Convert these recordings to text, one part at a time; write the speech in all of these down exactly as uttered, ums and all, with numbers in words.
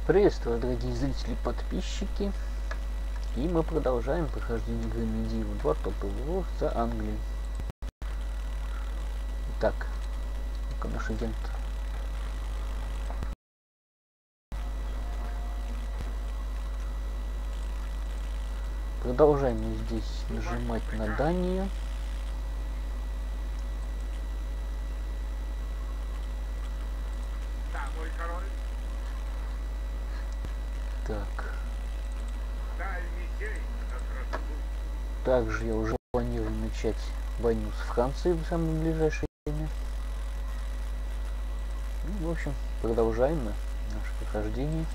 Приветствую, дорогие зрители и подписчики. И мы продолжаем прохождение игры Медиевал два Total War за Англию. Итак, ну-ка наш агент. Продолжаем мы здесь нажимать на Данию. Так. Также я уже планирую начать войну с Францией в самое ближайшее время. Ну, в общем, продолжаем мы наше прохождение.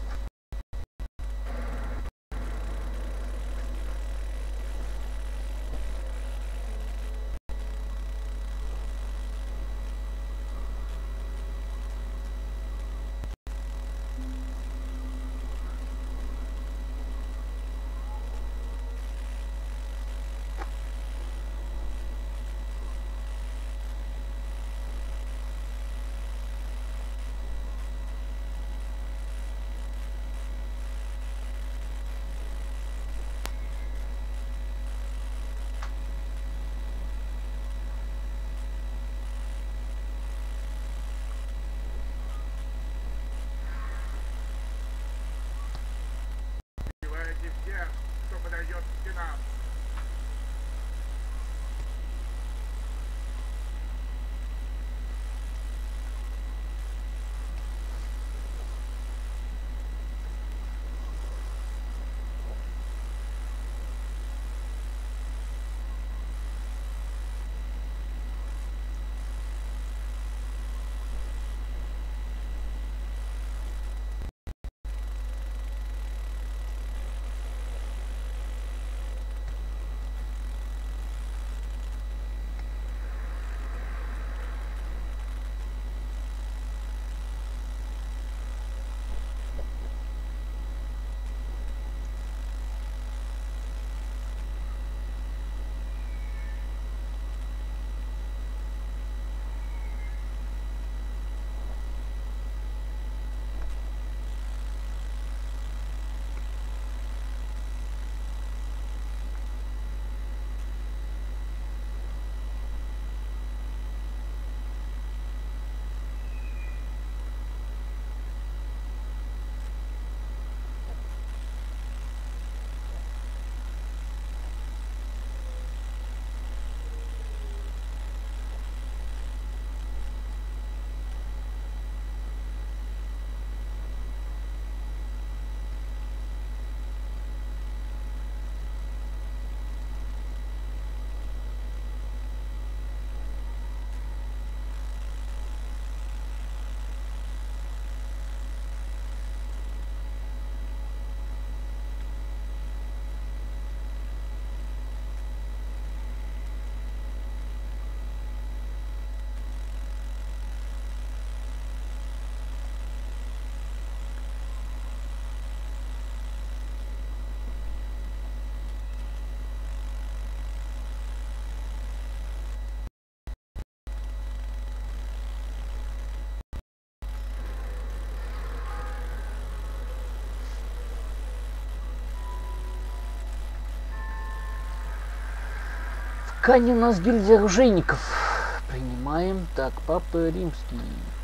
Кань у нас гильдия оружейников. Принимаем. Так, Папа Римский.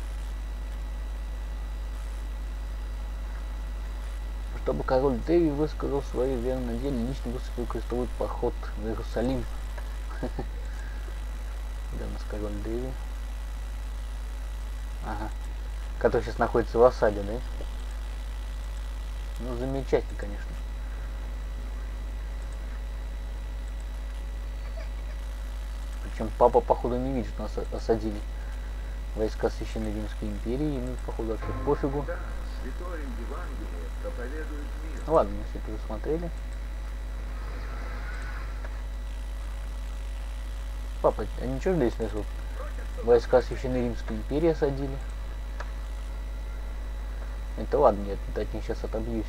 Чтобы король Дэви высказал свою веру на деле, лично выступил крестовый поход в Иерусалим. Где у нас король Дэви? Ага. Который сейчас находится в осаде, да? Ну, замечательно, конечно. Причем папа, походу, не видит, нас осадили войска Священной Римской империи, ему, походу, вообще пофигу. Ну ладно, мы все предусмотрели. Папа, а ничего же здесь вот войска Священной Римской империи осадили? Это ладно, я от них сейчас отобьюсь.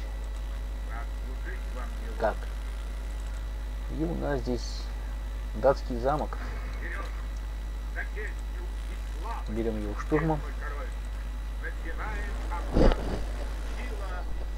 Так. И у нас здесь датский замок. Берем его штурмом.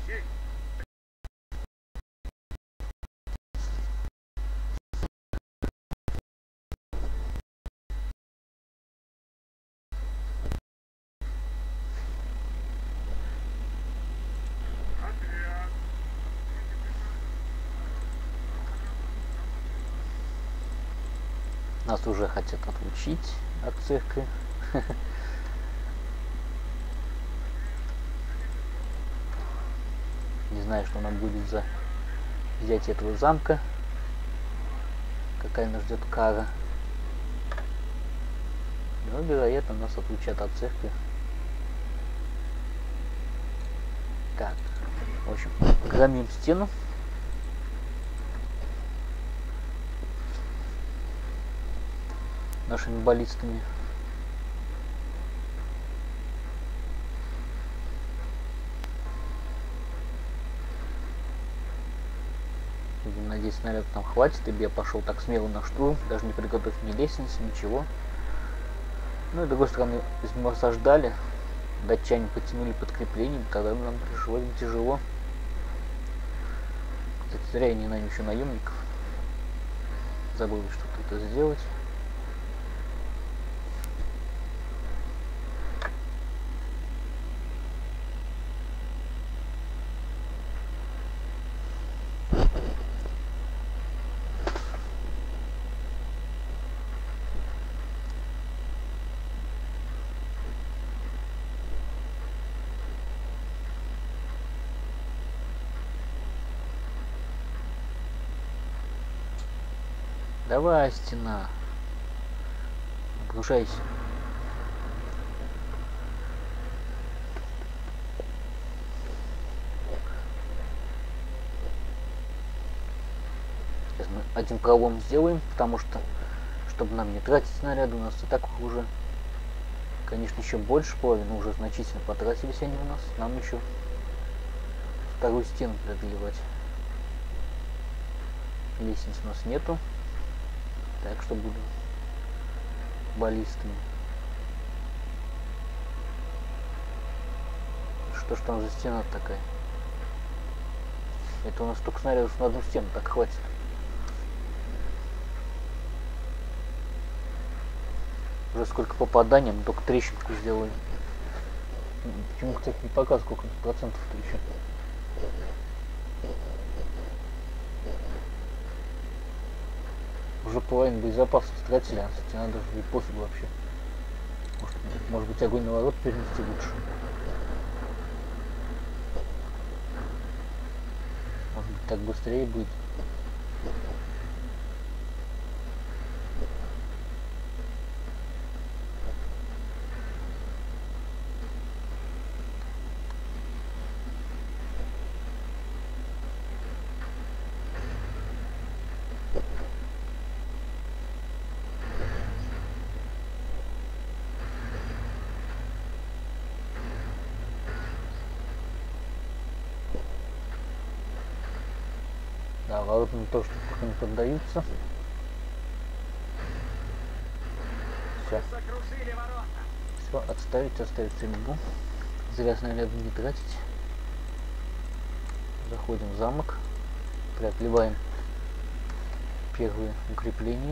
Нас уже хотят отлучить от церкви. Не знаю, что нам будет за взятие этого замка. Какая нас ждет кара. Но, вероятно, нас отлучат от церкви. Так, в общем, громим стену. Нашими баллистами. Будем надеяться, снаряд там хватит, ибо я пошел так смело на штурм, даже не приготовив ни лестницы, ничего. Ну и с другой стороны, если мы осаждали, датчане потянули подкреплением, тогда нам пришлось бы тяжело. Кстати, зря я не нанял еще наемников. Забыл что-то это сделать. Давай, стена. Погружайся. Сейчас мы один пролом сделаем, потому что, чтобы нам не тратить снаряды, у нас и так уже, конечно, еще больше половины уже значительно потратились они у нас. Нам еще вторую стену преодолевать. Лестниц у нас нету. Так что буду баллистами. Что ж там за стена такая? Это у нас только снарядов на одну стену, так хватит. Уже сколько попаданий, мы только трещинку сделаем. Почему, кстати, не показывает, сколько процентов-то еще? Уже половину боезапаса стратили, а стена даже и пофиг вообще. Может, может быть, огонь на ворот перенести лучше. Может быть, так быстрее будет. Да, ворота тоже пока не поддаются. Все. Все, отставить, оставить стрельбу. Зря снаряды не тратить. Заходим в замок. Преодолеваем первые укрепления.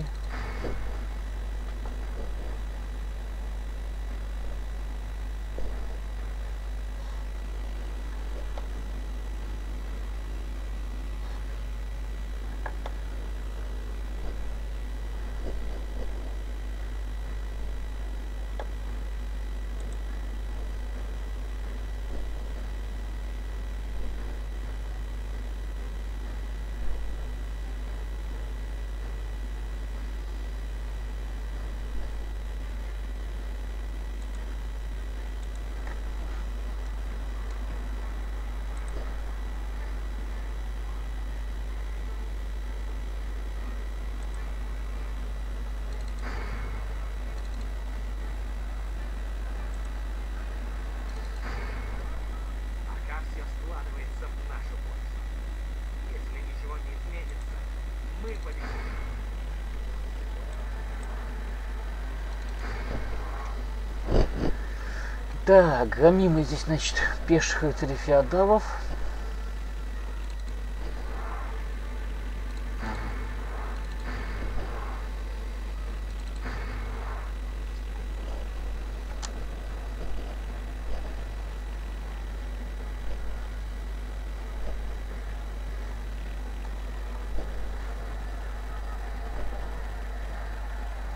Так, громим мы здесь, значит, пеших рыцарей феодалов.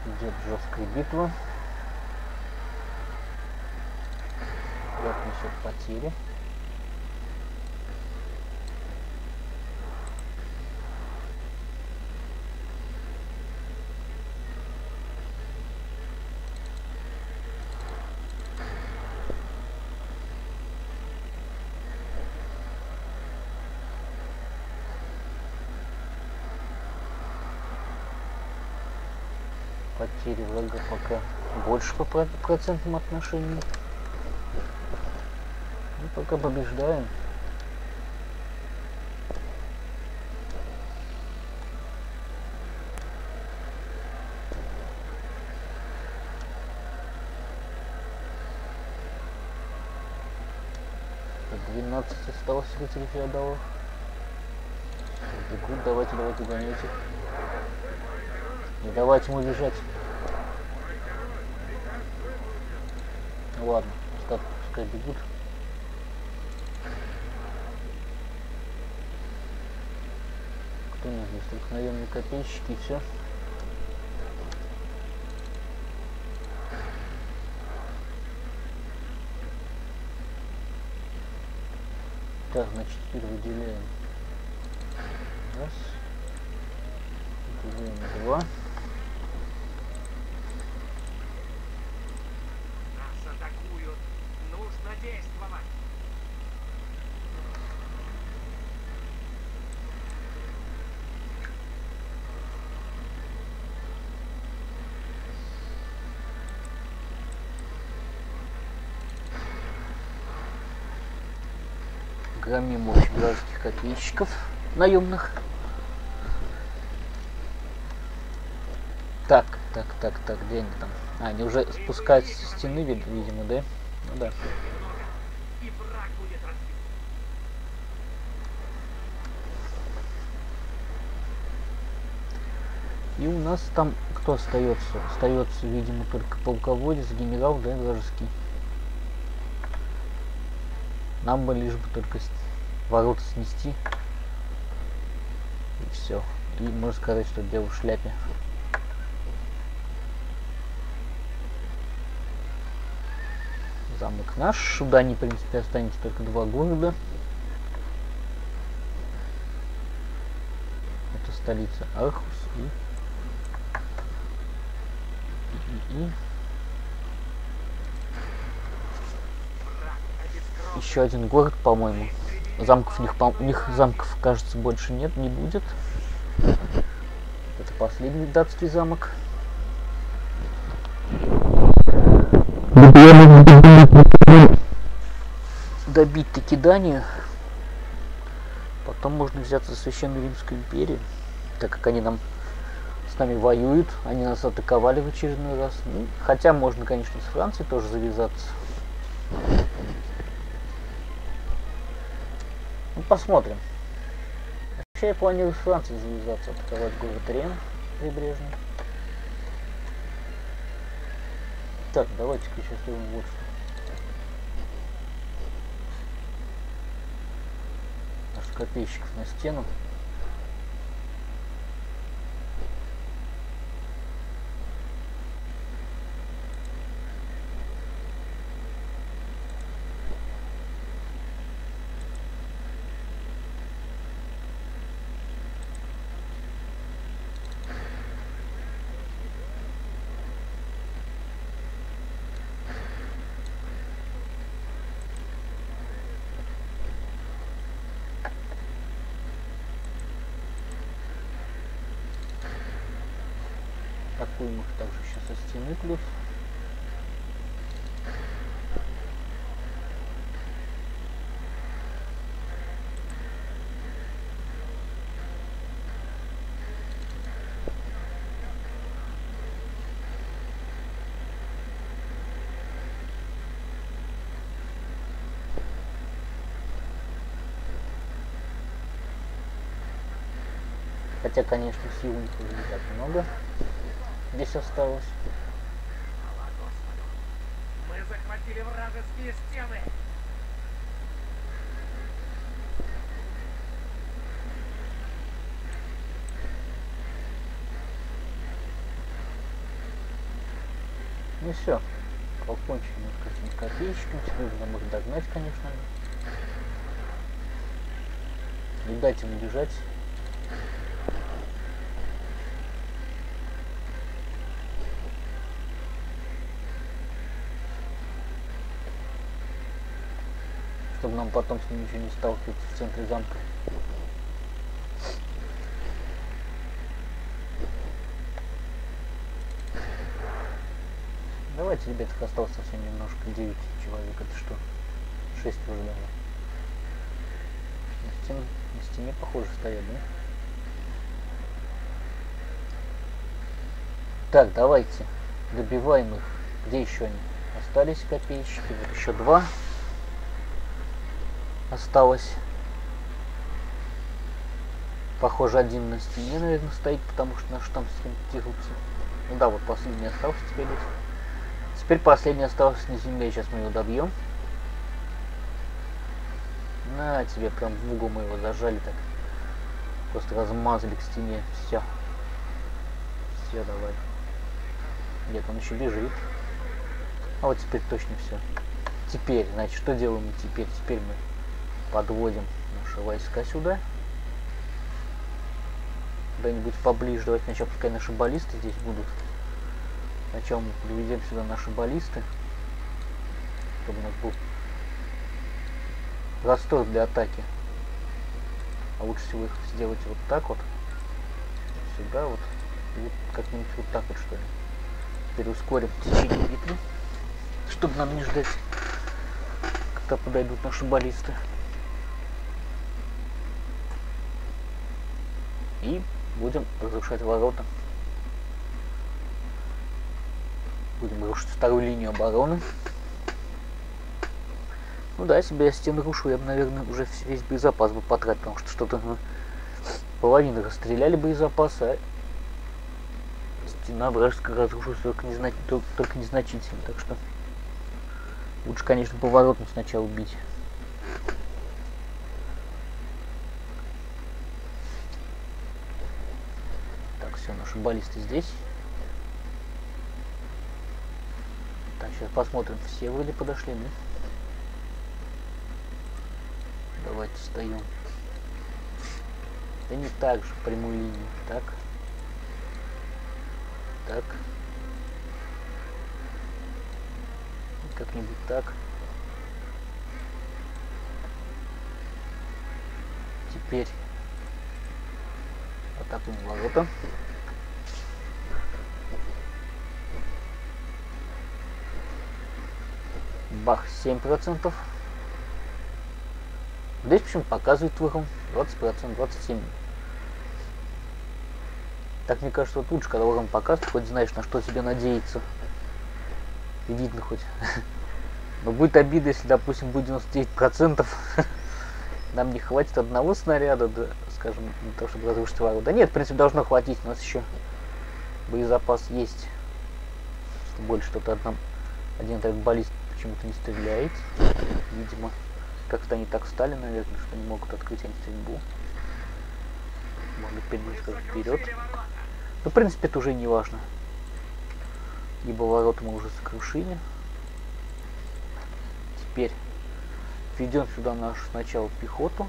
Идет жесткая битва. Враг несет потери. Потери врага пока больше по процентным отношениям. Мы пока побеждаем. двенадцать осталось рыцарей феодалов. Бегут, давайте, давайте, гоняйте. Не давайте ему бежать. Ну ладно, остатки пускай бегут. Кто у нас здесь? Только наемные копейщики и все. Так, значит, теперь выделяем. Раз. Выделяем два. Нас атакуют. Нужно действовать. Громим мощь вражеских копейщиков наемных. Так, так, так, так, где они там? А, они уже спускаются со стены, видимо, да? Ну да. И враг будет разбит. И у нас там кто остается? Остается, видимо, только полководец, генерал, да, вражеский. Нам бы лишь бы только ворота снести. И все. И можно сказать, что дело в шляпе. Замок наш. В Шудане, в принципе, останется только два города. Это столица Архус и... и, и, и... Еще один город, по-моему. Замков у них, по у них замков, кажется, больше нет, не будет. Это последний датский замок. Добить таки Данию. Потом можно взяться за Священную Римскую империю, так как они нам с нами воюют, они нас атаковали в очередной раз. Ну, хотя можно, конечно, с Францией тоже завязаться. Ну, посмотрим. Вообще я планирую с Францией завязаться, атаковать город Рен прибрежный. Так, давайте-ка сейчас сделаем вот что. Наш копейщиков на стену. Атакуем их также сейчас со стены плюс. Хотя, конечно, сил у них уже не так много здесь осталось. Мы захватили вражеские стены. Ну все, покончим с какими-то копеечками. Теперь нам их догнать, конечно. Не дать им бежать. Чтобы нам потом с ним ничего не сталкиваться в центре замка. Давайте, ребятки, осталось совсем немножко. девять человек. Это что? шесть уже даже. На стене, на стене похоже стоят, да? Так, давайте. Добиваем их. Где еще они? Остались копеечки. Вот еще два. Осталось. Похоже, один на стене, наверное, стоит, потому что наш там с кем тягаются. Ну да, вот последний остался теперь. Теперь последний остался на земле. Сейчас мы его добьем. На тебе, прям в угол мы его зажали так. Просто размазали к стене. Все. Все, давай. Нет, он еще бежит. А вот теперь точно все. Теперь, значит, что делаем мы теперь? Теперь мы подводим наши войска сюда. Куда-нибудь поближе. Давайте сначала пускай наши баллисты здесь будут. Сначала мы приведем сюда наши баллисты. Чтобы у нас был простор для атаки. А лучше всего их сделать вот так вот. Сюда вот. И вот как-нибудь вот так вот, что ли. Теперь ускорим течение битвы. Чтобы нам не ждать, когда подойдут наши баллисты. И будем разрушать ворота. Будем рушить вторую линию обороны. Ну да, если бы я стены рушу, я бы, наверное, уже весь боезапас бы потратил, потому что что-то ну, половину расстреляли боезапас, а стена вражеская разрушилась только, незна... только, только незначительно. Так что лучше, конечно, поворотом сначала убить. Так, все, наши баллисты здесь. Так, сейчас посмотрим, все вроде подошли, да? Давайте встаем. Да не так же, прямую линию. Так. Так. Как-нибудь так. Теперь атакуем ворота. Бах, семь процентов. Здесь почему показывает выхом двадцать процентов, двадцать семь процентов. Так, мне кажется, вот лучше, когда выхом показывает, хоть знаешь, на что тебе надеяться. И видно хоть. Но будет обида, если, допустим, будет девяносто девять процентов. Нам не хватит одного снаряда, да, скажем, для того, чтобы разрушить ворота. Да нет, в принципе, должно хватить. У нас еще боезапас есть. Что больше что-то одном, один этот баллист почему-то не стреляет. Видимо, как-то они так встали, наверное, что не могут открыть антистрельбу. Можно передвинуться вперед. Ну, в принципе, это уже не важно. Ибо ворота мы уже сокрушили. Теперь введем сюда нашу сначала пехоту.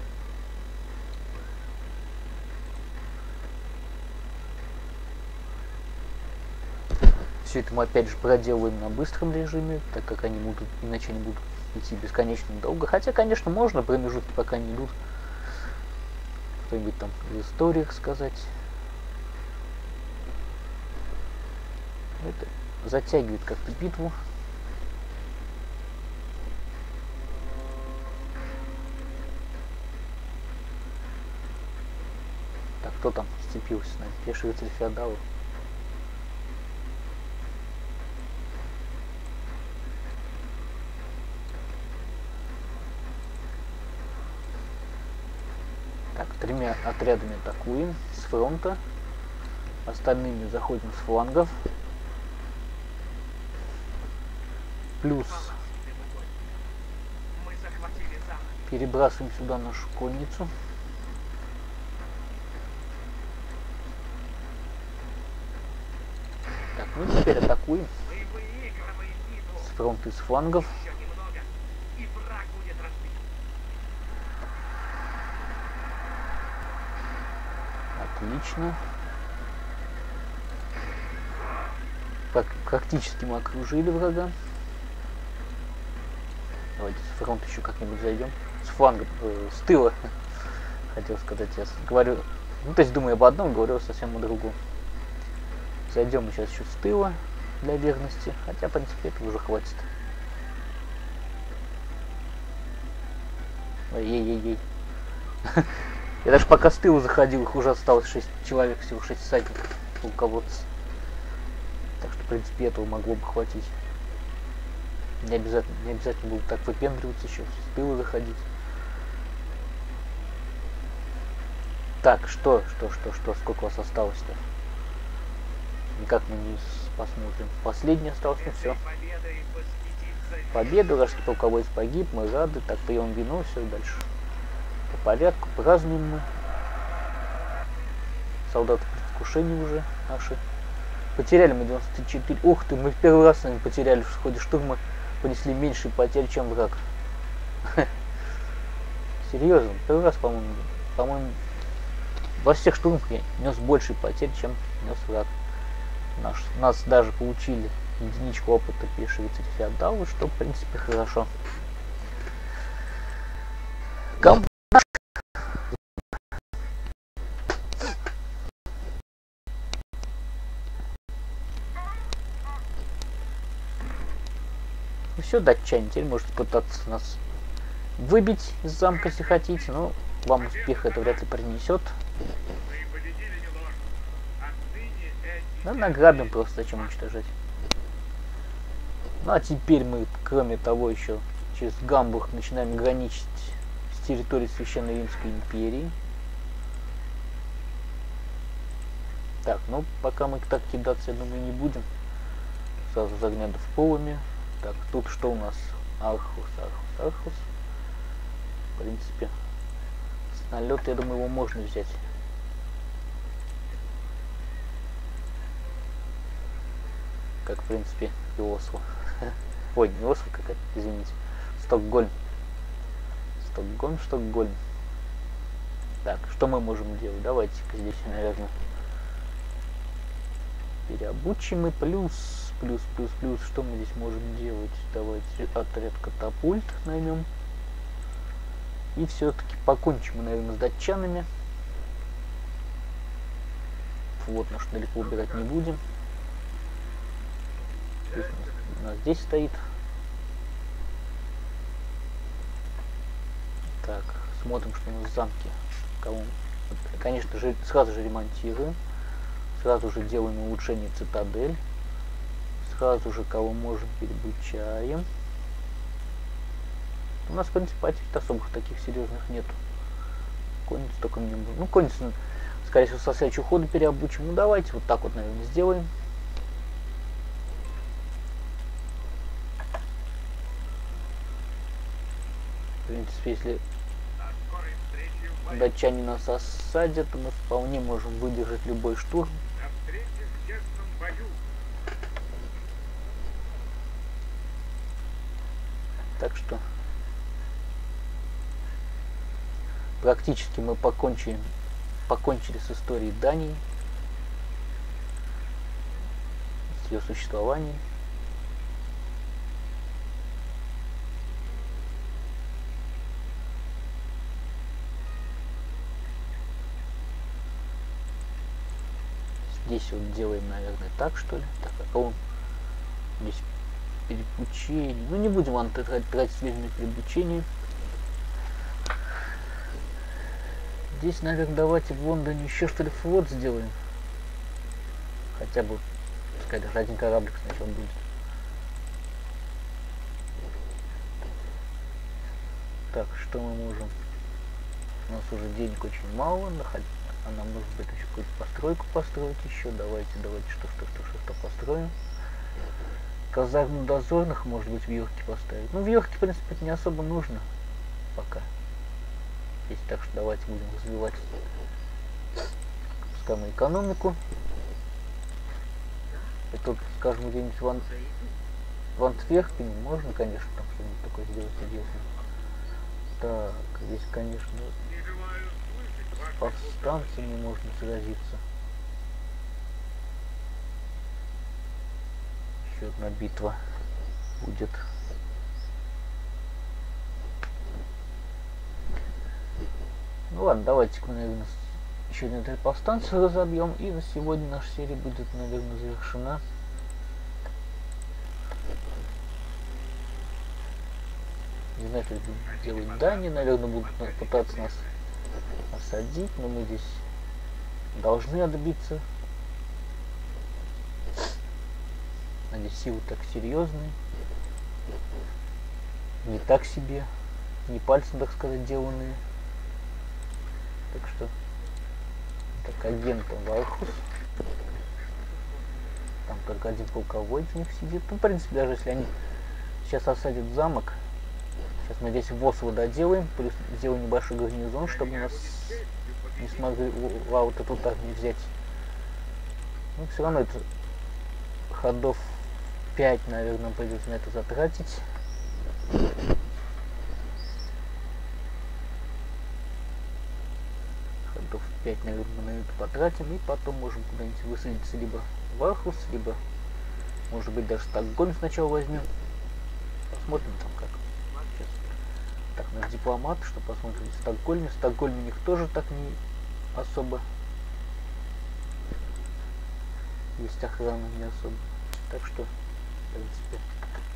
Все это мы опять же проделываем на быстром режиме, так как они будут, иначе они будут идти бесконечно долго. Хотя, конечно, можно промежутки пока не идут. Что-нибудь там в историях сказать. Это затягивает как-то битву. Так, кто там сцепился с нами? Пеший рыцарь феодалов. Так, тремя отрядами атакуем с фронта. Остальными заходим с флангов. Плюс перебрасываем сюда нашу конницу. Так, ну теперь атакуем. фронт из флангов. Еще немного, и враг будет разбит. Отлично. Так, практически мы окружили врага. Давайте с фронта еще как-нибудь зайдем. С фланга, э, с тыла. Хотел сказать, я говорю. Ну, то есть думаю об одном, говорю совсем о другом. Зайдем мы сейчас еще с тыла для верности. Хотя, в принципе, этого уже хватит. Ой-ей-ей-ей. Я даже пока с тыла заходил, их уже осталось шесть человек, всего шесть всадников полководцев. Так что, в принципе, этого могло бы хватить. Не обязательно, не обязательно было так выпендриваться еще, с тыла заходить. Так, что, что, что, что, сколько у вас осталось-то? Никак мы не посмотрим. Последний остался, ну все. Победу, вражеский полководец погиб, мы рады, так пьем вино, все дальше. По порядку, празднуем мы. Солдаты предвкушения уже наши. Потеряли мы девяносто четыре. Ух ты, мы в первый раз, наверное, потеряли в ходе штурма. Понесли меньше потерь, чем враг. Серьезно, первый раз, по-моему, по-моему, во всех штурмах я нес больше потерь, чем нес враг. Наш, нас даже получили единичку опыта пешего феодала, что, в принципе, хорошо. Ком... Ну все, датчане, теперь можете пытаться нас выбить из замка, если хотите, но вам успех это вряд ли принесет. Да, награбим просто, зачем уничтожать. Ну а теперь мы, кроме того, еще через Гамбург начинаем граничить с территорией Священной Римской империи. Так, ну пока мы так кидаться, я думаю, не будем. Сразу загнедов полами. Так, тут что у нас? Архус, Архус, Архус. В принципе, с налета, я думаю, его можно взять. Как, в принципе, и Осло. Ой, не Осло какая-то, извините. Стокгольм. Стокгольм, Стокгольм. Так, что мы можем делать? Давайте-ка здесь, наверное, переобучим и плюс, плюс, плюс, плюс. Что мы здесь можем делать? Давайте отряд катапульт наймем. И все-таки покончим мы, наверное, с датчанами. Вот наш далеко убирать не будем. Пусть у нас здесь стоит. Так, смотрим, что у нас в замке. Кого? Конечно же, сразу же ремонтируем. Сразу же делаем улучшение цитадель. Сразу же кого можем переобучаем. У нас, в принципе, потерь особых таких серьезных нету. Конниц только мне... Ну, конниц, скорее всего, со следующего хода переобучим. Ну, давайте вот так вот, наверное, сделаем. В принципе, если датчане нас осадят, то мы вполне можем выдержать любой штурм. Так что практически мы покончили, покончили с историей Дании, с ее существованием. Здесь вот делаем, наверное, так, что ли. Так, а кого здесь переобучение? Ну, не будем вам тратить время на переобучение. Здесь, наверное, давайте в Лондоне еще, что ли, флот сделаем. Хотя бы, пускай даже один кораблик сначала будет. Так, что мы можем? У нас уже денег очень мало, а нам нужно будет еще какую-то постройку построить еще. Давайте, давайте, что, что, что, что, что построим. Казарму дозорных, может быть, в Йорке поставить. Ну, в Йорке, в принципе, это не особо нужно пока. Здесь, так что давайте будем развивать, пускай мы экономику. И тут, скажем, где-нибудь в, Ан... в Антверпене можно, конечно, там что-нибудь такое сделать интересное. Так, здесь, конечно, с повстанцами можно сразиться. Еще одна битва будет. Ну ладно, давайте мы, наверное, еще один отряд повстанцев разобьем, и на сегодня наша серия будет, наверное, завершена. Не знаю, что делают Дани, наверное, будут пытаться нас осадить, но мы здесь должны отбиться. Надеюсь, силы так серьезные, не так себе, не пальцем, так сказать, деланные. Так что, так, агент Вархус. Там только один полководец у них сидит. Ну, в принципе, даже если они сейчас осадят замок, сейчас мы здесь Восла доделаем, плюс сделаем небольшой гарнизон, чтобы нас не смогли вот эту так не взять. Ну, все равно это ходов пять, наверное, придется на это затратить. Ходов пять, наверное, на это потратим, и потом можем куда-нибудь высадиться либо в Архус, либо, может быть, даже Стокгольм сначала возьмем. Посмотрим там как. Сейчас. Так, наш дипломат, что посмотрим в Стокгольме. В Стокгольме у них тоже так не особо есть охрана, не особо. Так что, в принципе,